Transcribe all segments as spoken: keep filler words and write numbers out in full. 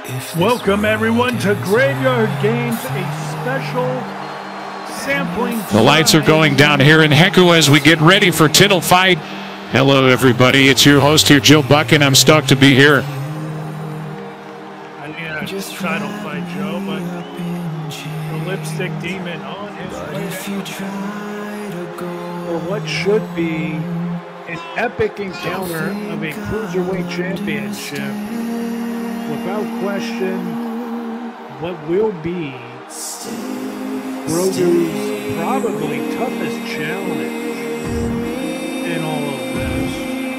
Welcome everyone to Graveyard Games, a special sampling. The lights are going down here in Heku as we get ready for Title Fight. Hello everybody, it's your host here, Joe Buck, and I'm stoked to be here. I need a title fight, Joe, but the Lipstick Demon on his way for what should be an epic encounter of a Cruiserweight Championship. Without question, what will be Grogu's probably toughest challenge in all of this.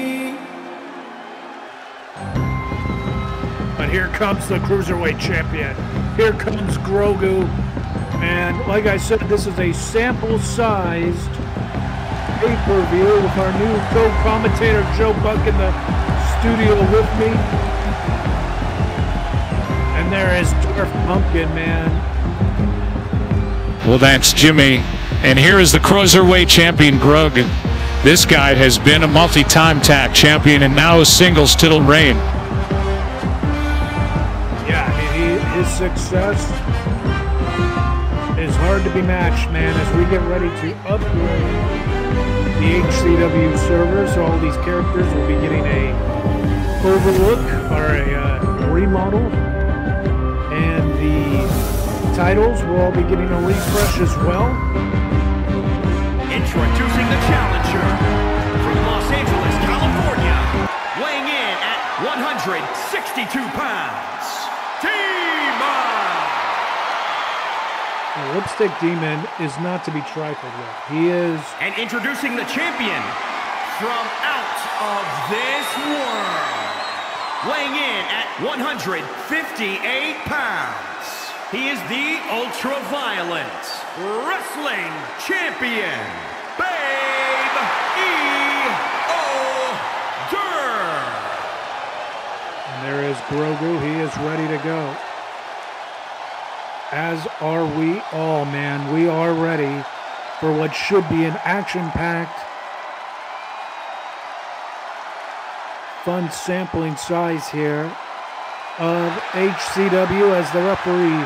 But here comes the Cruiserweight Champion. Here comes Grogu. And like I said, this is a sample-sized pay-per-view with our new co-commentator Joe Buck in the studio with me. And there is Dwarf Pumpkin, man. Well, that's Jimmy. And here is the Cruiserweight Champion, Grogu. This guy has been a multi-time tag champion and now a singles title reign. Yeah, I mean, he, his success is hard to be matched, man, as we get ready to upgrade the H C W servers. So all these characters will be getting a overlook or a uh, remodel. And the titles will all be getting a refresh as well. Introducing the challenger from Los Angeles, California, weighing in at one hundred sixty-two pounds, Demon! The Lipstick Demon is not to be trifled with. He is... And introducing the champion from out of this world, weighing in at one hundred fifty-eight pounds, he is the ultra-violent wrestling champion, Babe E. O'Dur. And there is Grogu. He is ready to go. As are we all, man. We are ready for what should be an action-packed, fun sampling size here of H C W as the referee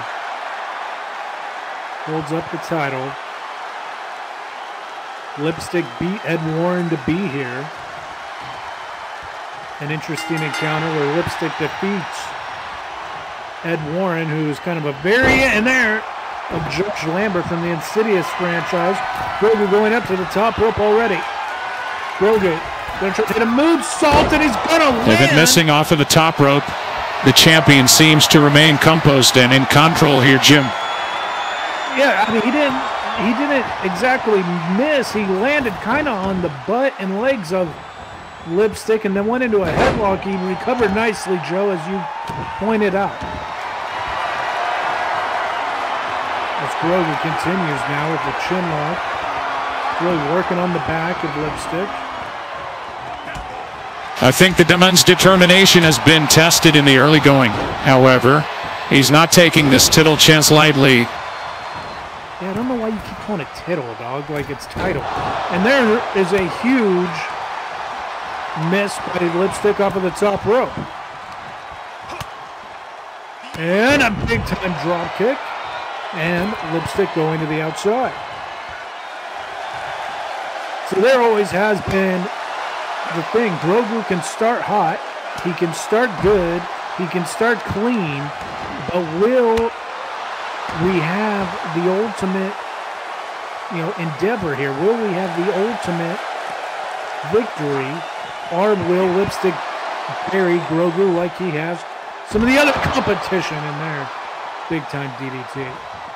holds up the title. Lipstick beat Ed Warren to be here. An interesting encounter where Lipstick defeats Ed Warren, who's kind of a variant in there of Judge Lambert from the Insidious franchise. Grogu going up to the top rope already. Grogu gonna try to hit a moonsault, and he's gonna land. They've been missing off of the top rope. The champion seems to remain composed and in control here, Jim. Yeah, I mean, he didn't he didn't exactly miss. He landed kind of on the butt and legs of Lipstick and then went into a headlock. He recovered nicely, Joe, as you pointed out. As Grogu continues now with the chin lock. Really working on the back of Lipstick. I think the Demon's determination has been tested in the early going. However, he's not taking this title chance lightly. Yeah, I don't know why you keep calling it tittle, dog, like it's title. And there is a huge miss by Lipstick off of the top rope. And a big-time drop kick. And Lipstick going to the outside. So there always has been the thing. Grogu can start hot, he can start good, he can start clean, but will we have the ultimate, you know, endeavor here? Will we have the ultimate victory, or will Lipstick bury Grogu like he has some of the other competition in there? Big time D D T.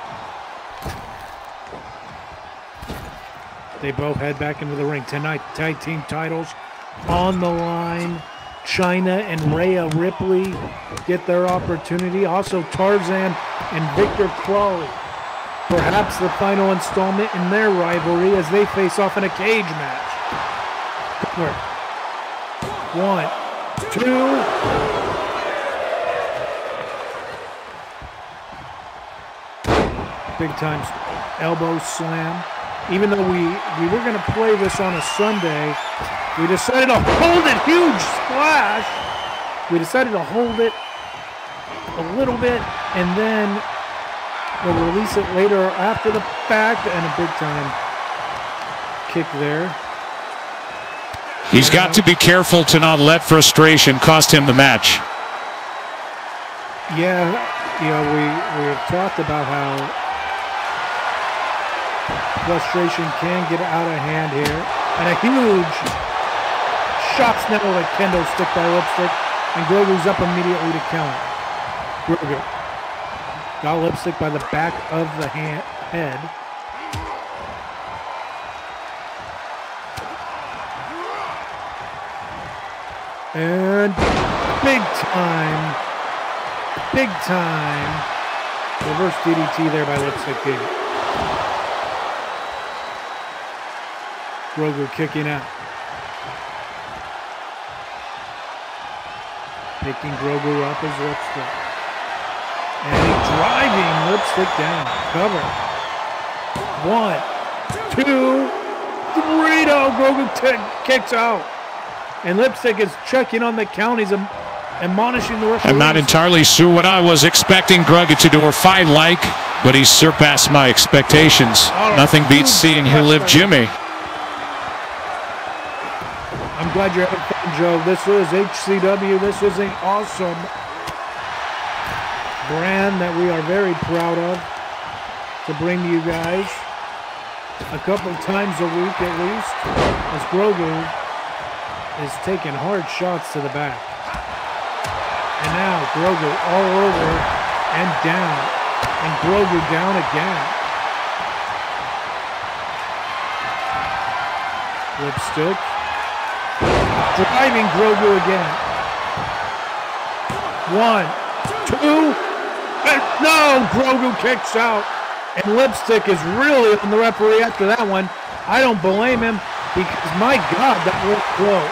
They both head back into the ring tonight. Tag team titles on the line. China and Rhea Ripley get their opportunity. Also Tarzan and Victor Crowley. Perhaps the final installment in their rivalry as they face off in a cage match. One, two. Big time elbow slam. Even though we, we were going to play this on a Sunday, we decided to hold it. Huge splash. We decided to hold it a little bit, and then they'll release it later after the fact, and a big time kick there. He's got to be careful to not let frustration cost him the match. Yeah, you know, we, we have talked about how frustration can get out of hand here. And a huge shot snap with a kendo stick by Lipstick, and Grogu's up immediately to counter. Grogu got Lipstick by the back of the hand, head. And big time, big time reverse D D T there by Lipstick King. Grogu kicking out. Picking Grogu up as Lipstick. And he's driving Lipstick down. Cover. One, two, three. No, Grogu kicks out. And Lipstick is checking on the count. He's admonishing the referee. I'm not entirely sure what I was expecting Grogu to do or fight like, but he surpassed my expectations. Right. Nothing beats seeing him live Jimmy. I'm glad you're having fun, Joe. This is H C W. This is an awesome brand that we are very proud of to bring to you guys a couple times a week at least, as Grogu is taking hard shots to the back. And now Grogu all over and down. And Grogu down again. Lipstick. Driving Grogu again. One, two, and no! Grogu kicks out. And Lipstick is really on the referee after that one. I don't blame him because, my God, that was close.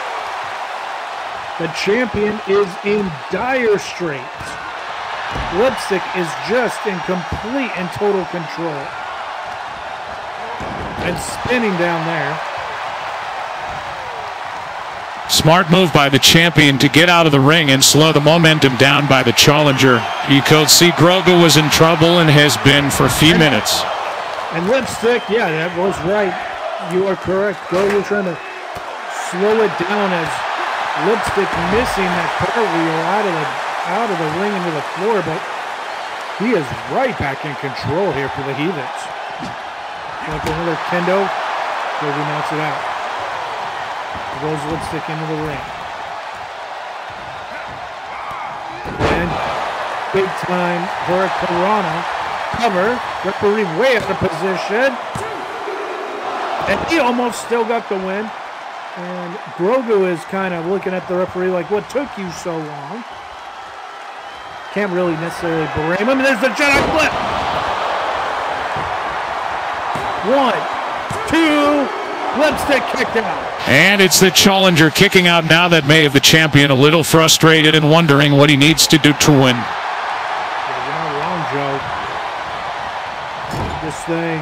The champion is in dire straits. Lipstick is just in complete and total control. And spinning down there. Smart move by the champion to get out of the ring and slow the momentum down by the challenger. You could see Grogu was in trouble and has been for a few and, minutes. And Lipstick, yeah, that was right. You are correct. Grogu trying to slow it down as Lipstick missing that cartwheel out of the out of the ring into the floor, but he is right back in control here for the Heathens. Going for another kendo. Grogu knocks it out. Goes Lipstick into the ring. And big time Hurricanrana cover. Referee way out of position. And he almost still got the win. And Grogu is kind of looking at the referee like, what took you so long? Can't really necessarily blame him. And there's the Jedi flip. One, two, Lipstick kicked out. And it's the challenger kicking out now that may have the champion a little frustrated and wondering what he needs to do to win. Yeah, you're not wrong, Joe. This thing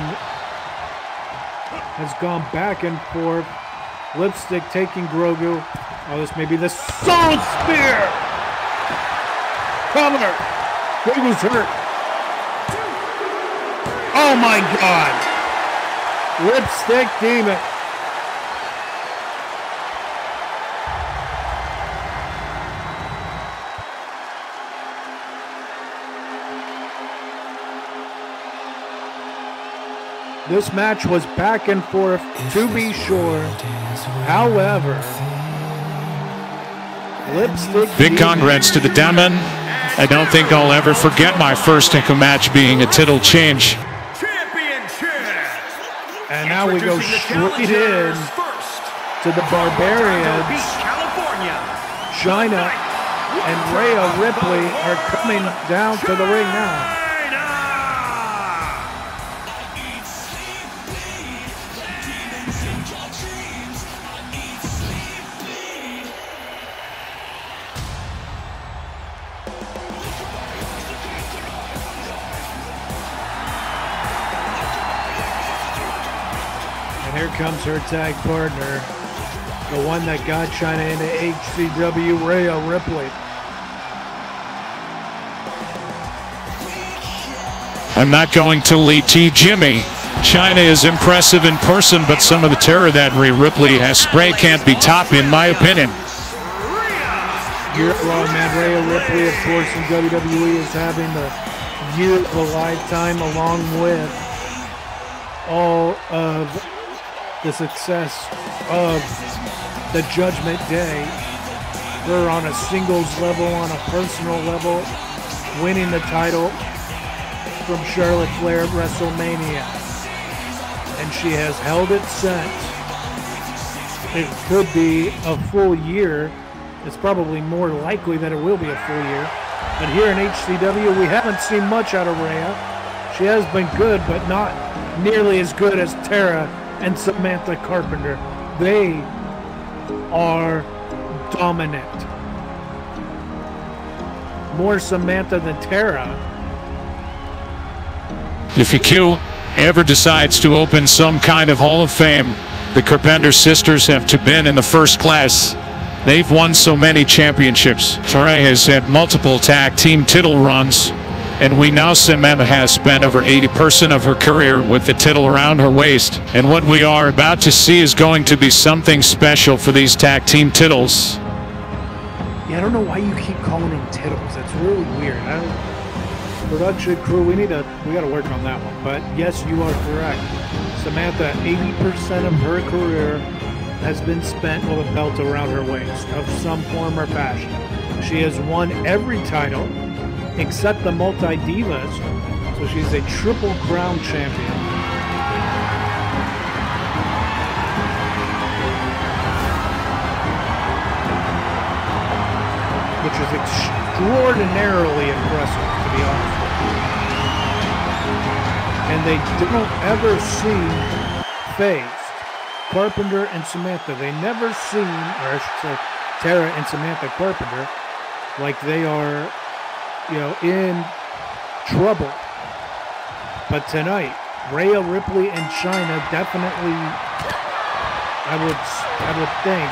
has gone back and forth. Lipstick taking Grogu. Oh, this may be the Soul Spear. Cover. Grogu's hurt. Oh my God. Lipstick Demon. This match was back and forth, to be sure. However, Lipstick Big congrats to the Demon. I don't think I'll ever forget my first Ica match being a tittle change. And now we go straight in to the Barbarians. China and Rhea Ripley are coming down to the ring now. Here comes her tag partner, the one that got China into H C W, Rhea Ripley. I'm not going to lead T. Jimmy. China is impressive in person, but some of the terror that Rhea Ripley has sprayed can't be topped, in my opinion. Year long, man. Rhea Ripley, of course, in W W E is having the year of a lifetime, along with all of the success of the Judgment Day. We're on a singles level, on a personal level, winning the title from Charlotte Flair at WrestleMania. And she has held it since. It could be a full year. It's probably more likely that it will be a full year. But here in H C W, we haven't seen much out of Rhea. She has been good, but not nearly as good as Tara and Samantha Carpenter. They are dominant. More Samantha than Tara. If Q ever decides to open some kind of Hall of Fame, the Carpenter sisters have to been in the first class. They've won so many championships. Tara has had multiple tag team title runs, and we know Samantha has spent over eighty percent of her career with the title around her waist. And what we are about to see is going to be something special for these tag team titles. Yeah, I don't know why you keep calling them titles. That's really weird. I don't, production crew, we need to, we got to work on that one. But yes, you are correct. Samantha, eighty percent of her career has been spent with a belt around her waist of some form or fashion. She has won every title except the multi-divas, so she's a triple crown champion. Which is extraordinarily impressive, to be honest with you. And they don't ever seem phased. Carpenter and Samantha, they never seem, or I should say, Tara and Samantha Carpenter, like they are, you know, in trouble. But tonight, Rhea Ripley and China definitely, I would, I would think,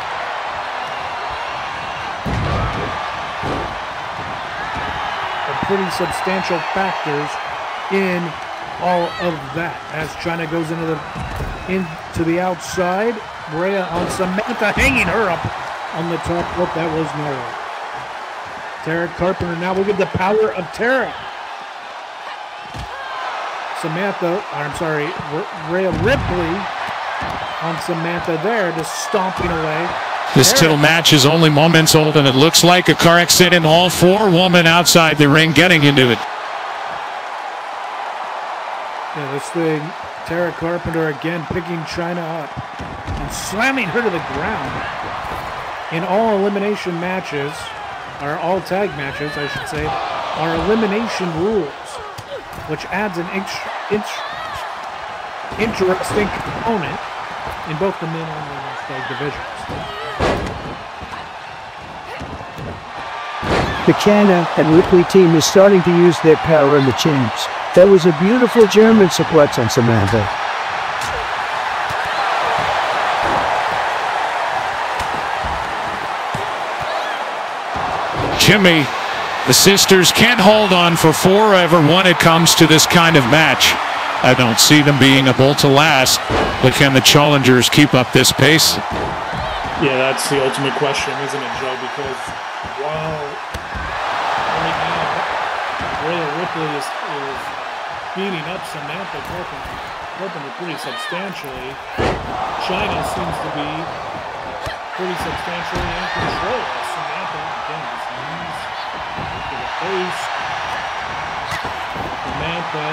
are pretty substantial factors in all of that. As China goes into the into the outside, Rhea on Samantha, hanging her up on the top rope. That was narrow. Tara Carpenter now. Look at the power of Tara. Samantha, I'm sorry, Rhea Ripley on Samantha there, just stomping away. This title match is only moments old, and it looks like a car accident. All four women outside the ring getting into it. Yeah, this thing, Tara Carpenter again picking China up and slamming her to the ground. In all elimination matches, or all tag matches, I should say, are elimination rules, which adds an inch, inch, interesting component in both the men and women's tag divisions. The China and Ripley team is starting to use their power in the champs. That was a beautiful German suplex on Samantha. Jimmy, the sisters can't hold on for forever when it comes to this kind of match. I don't see them being able to last, but can the challengers keep up this pace? Yeah, that's the ultimate question, isn't it, Joe? Because while right now Rhea Ripley is, is beating up Samantha Carpenter, Carpenter pretty substantially, China seems to be pretty substantially in control. Samantha, again, just knees to the face. Samantha.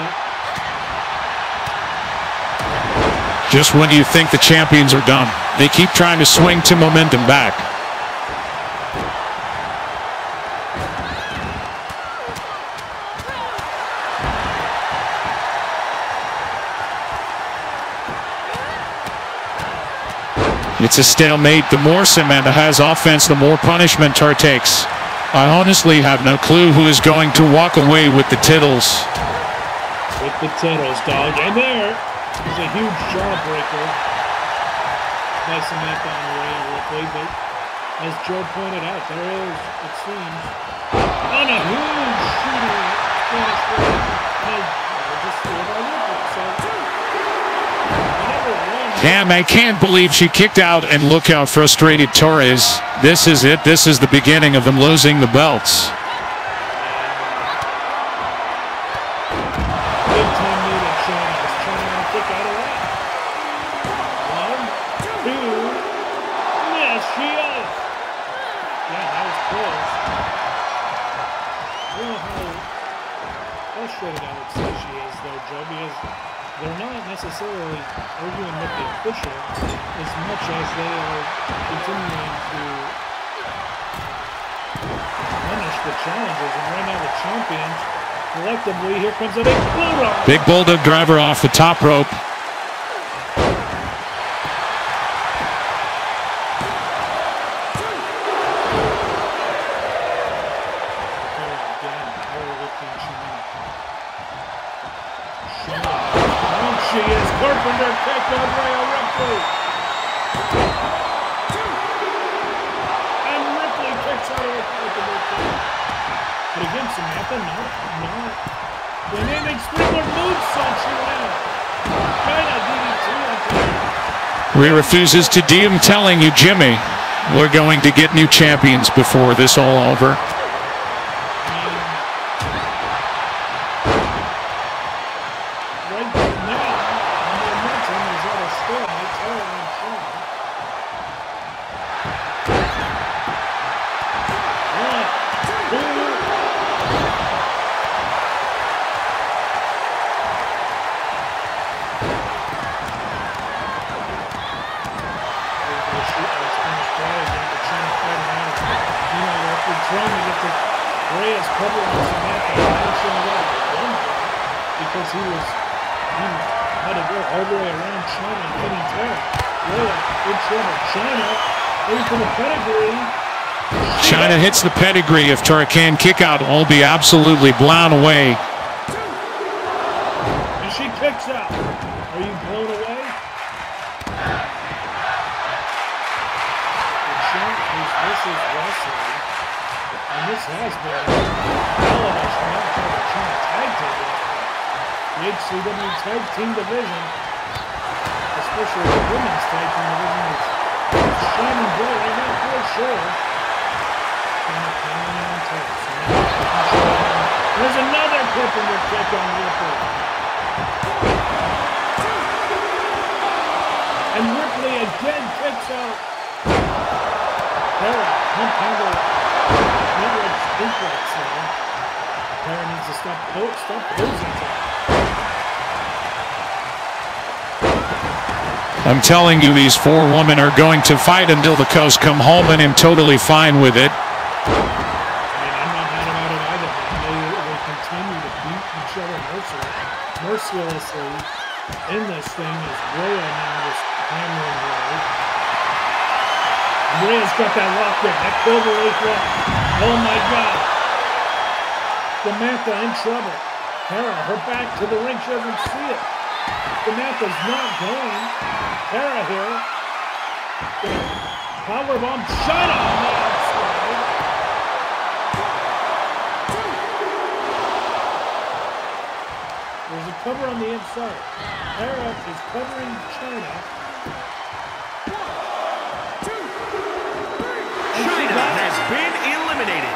Just when you think the champions are done, they keep trying to swing to momentum back. It's a stalemate. The more Samantha has offense, the more punishment Tar takes. I honestly have no clue who is going to walk away with the titles. With the titles, dog. And there is a huge jawbreaker by Samantha and Rhea Ripley. But as Joe pointed out, there is, it seems, on a huge shooting finish. Damn, I can't believe she kicked out, and look how frustrated Torres. This is it. This is the beginning of them losing the belts. Big time lead at China. Is China going to kick out of that? One, two. Yes, she is. Yeah, that was close. I don't know how frustrated I would say she is, though, Joe, because they're not necessarily arguing with the official as much as they are continuing to punish the challengers. And right now the champions, collectively, here comes a big bulldog. Big bulldog driver off the top rope. She is Carpenter, kick on Rhea Ripley. And Ripley kicks out of the Carpenter kick. But again, Samantha, not, not. When ending Springboard moonsault, she went. China D D T on top. Rhea refuses to D M, telling you, Jimmy, we're going to get new champions before this all over. Trying to get the Reyes cover on Samantha, because he was he had to go all the way around China and getting Tara. Rhea in trouble. China into the pedigree. China hits the pedigree. If Tara can kick out, will be absolutely blown away. And she kicks out. Are you blown away? The champ is this is wrestling. And this has been televised from that kind of China tag team. The H C W tag team division, especially the women's tag team division, is shining bright right now for sure. There's another Carpenter kick on Ripley. And Ripley again kicks out. Tara, compounder. Tara needs to stop, po stop posing. I'm telling you, these four women are going to fight until the cows come home, and I'm totally fine with it. I mean, I'm not mad about it either. They, they continue to beat each other mercilessly in this thing as Rhea now just hammering Ray. Rhea's got that lock there, that Clover Leaf lock. Oh my God. Samantha in trouble. Tara, her back to the ring, she doesn't see it. Samantha's not going. Tara here. Powerbomb shot on the outside. There's a cover on the inside. Tara is covering China. China has been eliminated.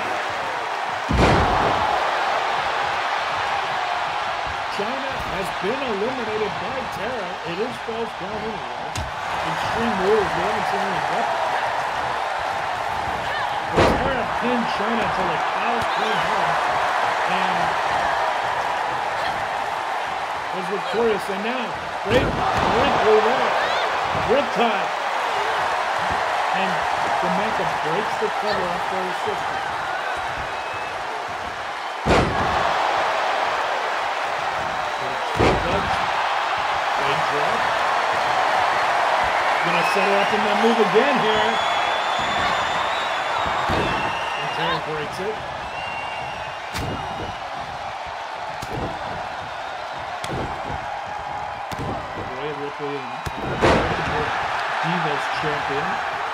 China has been eliminated by Tara. It is false count anyway. Extreme Rules, we haven't seen any weapons. But Tara pinned China until the cows came home and was victorious. And now, great wrinkle there. Riptide. And Samantha breaks the cover off for her sister. Great drop. Gonna set her up in that move again here. And Tara breaks it. Rhea Ripley and Divas champion.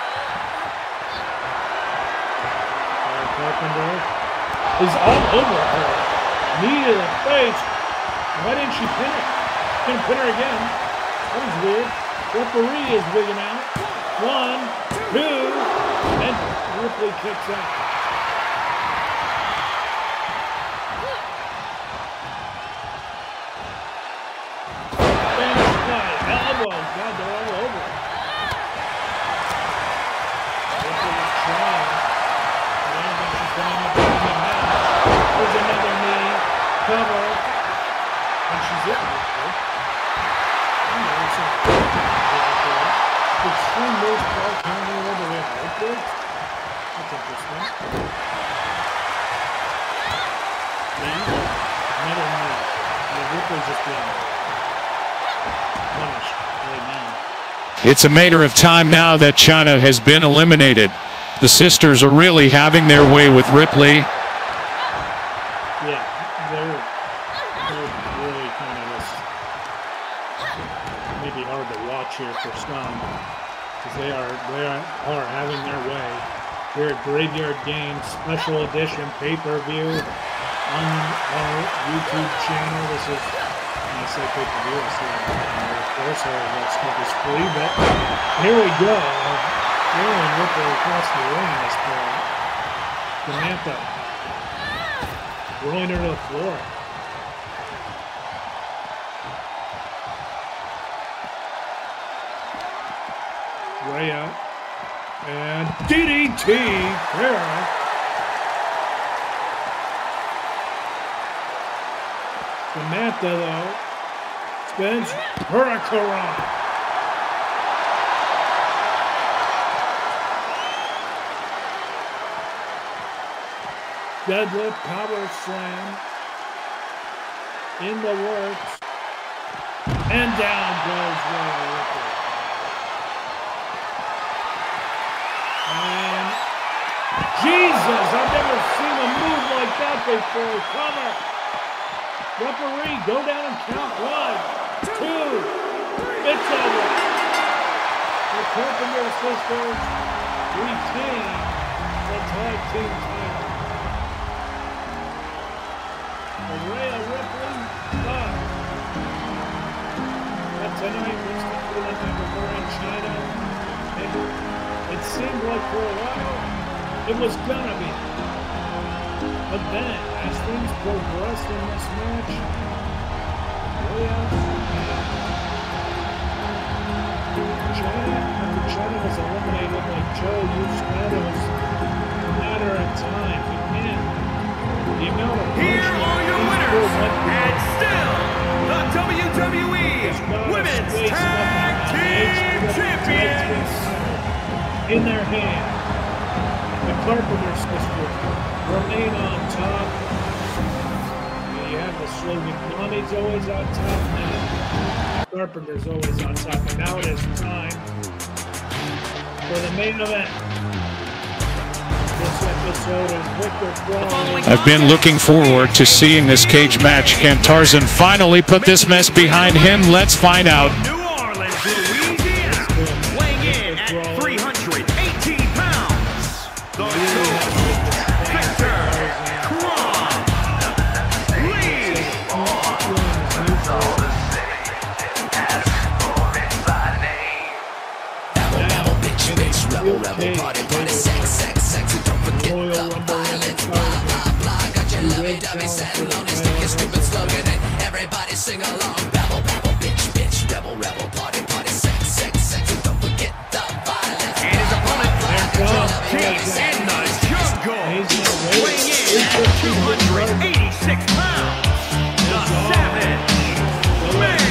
Carpenter is all over her. Knee to the face. Why didn't she pin her? She's gonna pin her again. That was weird. Referee is wigging out. One, two, and Ripley kicks out. Spanish fly, elbow. God, they're all over it. Ripley is trying. I don't think she's going to put him now. There's another knee. Cover. And she's in it. Extreme moves, ball counting over the way backwards. That's interesting. Knee. Another knee. And Ripley's just being punished right now. It's a matter of time now that China has been eliminated. The sisters are really having their way with Ripley. Yeah, they're, they're really kind of this, maybe hard to watch here for some, because they are, they are, are having their way. We're at Graveyard Games Special Edition pay-per-view on our YouTube channel. This is, when I say pay-per-view, I say, of course, all of that stuff is free, but here we go. Aaron Ripley across the ring in this point. Samantha rolling her to the floor. Rhea and D D T. There. Samantha though spins Hurricane. Deadlift power slam in the works, and down goes Rhea Ripley. And Jesus, I've never seen a move like that before. Cover. Referee, go down and count. One, two, it's over. The Carpenter sisters retain the tag team title. Rhea Ripley, uh, but tonight was the feeling that we were in China, and it seemed like for a while it was gonna be. But then, as things progressed in this match, Rhea and China, after China was eliminated, like Joe, you said, it was a matter of time. But man, the amount of Here are your winners, and still the W W E Women's Tag Team Champions. In their hand, the Carpenter sisters remain on top. You have the slogan, Mommy's always on top now. Carpenter's always on top. And now it is time for the main event. This episode of Victor Crowley. I've been looking forward to seeing this cage match. Can Tarzan finally put this mess behind him? Let's find out. New Orleans, Louisiana, weighing in at three hundred eighteen pounds, the Victor Rebel, rebel, party, party, sex, sex, sex, and don't forget the violence, blah, blah, blah. Got your lovey dovey satin on his sticky stupid slogan, and everybody sing along. Rebel, rebel, bitch, bitch, rebel, rebel, party, party, sex, sex, sex, and don't forget the violence. And his opponent, He's in the jungle, weighing in at two hundred eighty-six pounds, the Savage Man.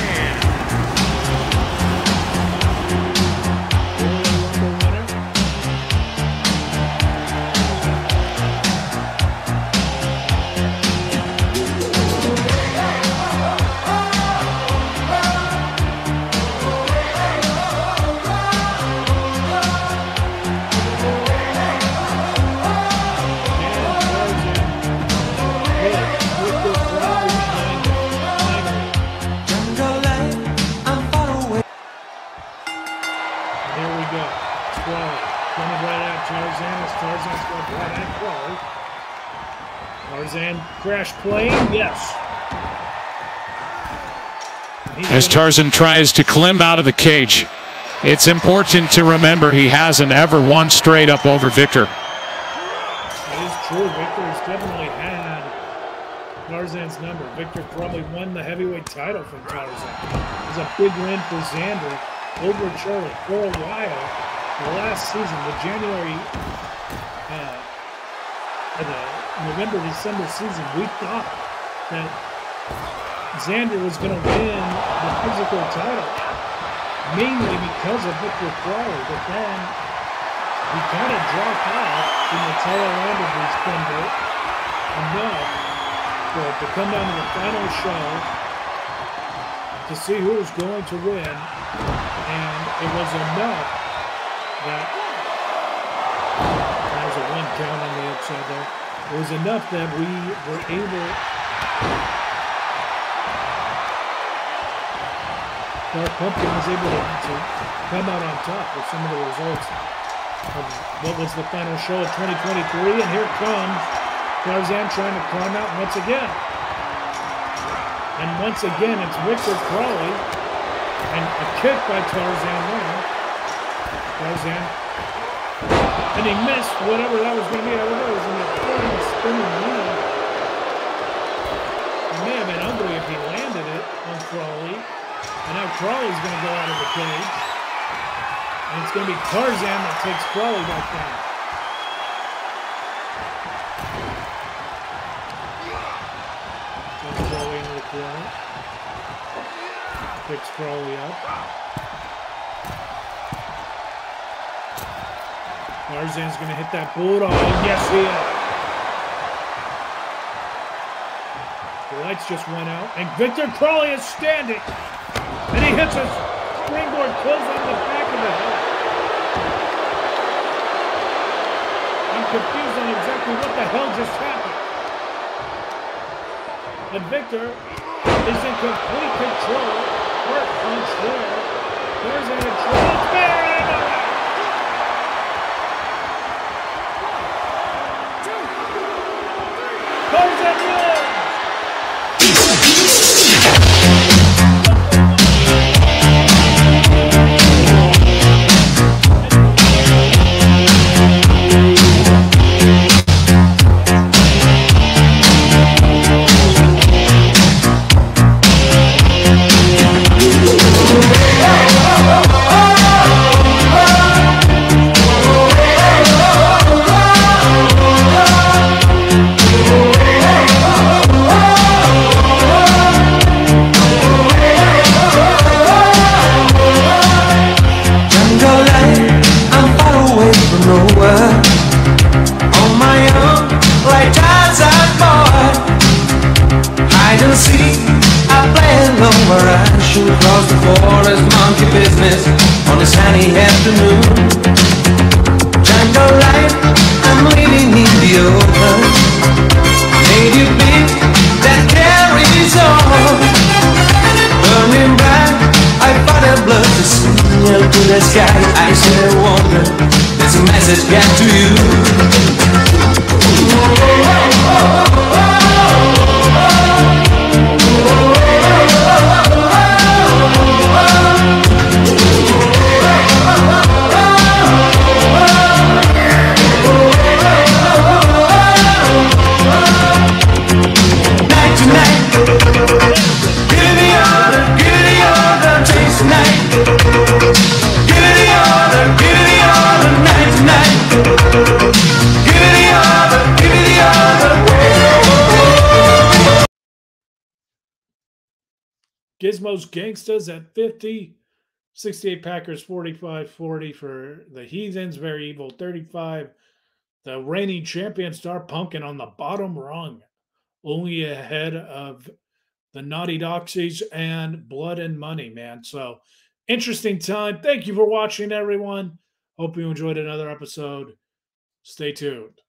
Tarzan crash plane, yes. As Tarzan tries to climb out of the cage. it's important to remember he hasn't ever won straight up over Victor. It is true. Victor has definitely had Tarzan's number. Victor Crowley won the heavyweight title from Tarzan. It was a big win for Xander over Charlie for a while. The last season, the January, uh, the November, December season, we thought that Xander was going to win the physical title, mainly because of Victor Crowley, but then he kind of dropped off in the tail end of his thunder enough for to come down to the final show to see who was going to win, and it was enough that there was a one count on the outside there. It was enough that we were able. Dark Pumpkin was able to, to come out on top with some of the results of what was the final show of twenty twenty-three. And here comes Tarzan trying to climb out once again. And once again, it's Victor Crowley. And a kick by Tarzan there. Tarzan. And he missed whatever that was going to be. I don't know. It was in the full spinning knee. It may have been ugly if he landed it on Crowley. And now Crowley's going to go out of the cage. And it's going to be Tarzan that takes Crowley back down. Takes Crowley into the corner. Picks Crowley up. Tarzan's going to hit that bulldog. And yes, he is. The lights just went out. And Victor Crowley is standing. And he hits a springboard close on the back of the head. I'm confused on exactly what the hell just happened. And Victor is in complete control. Heart punch there. There's an control. Tarzan wins! Across the forest, monkey business on a sunny afternoon. Jungle life, I'm living in the open. Native beat that carries on. Burning bright, I fought a blood to signal to the sky. I said I wonder, there's a message get to you. Gizmo's Gangstas at fifty. sixty-eight Packers, forty-five forty for the Heathens. Very Evil, thirty-five. The reigning champion Star Pumpkin on the bottom rung. Only ahead of the Naughty Doxies and Blood and Money, man. So, interesting time. Thank you for watching, everyone. Hope you enjoyed another episode. Stay tuned.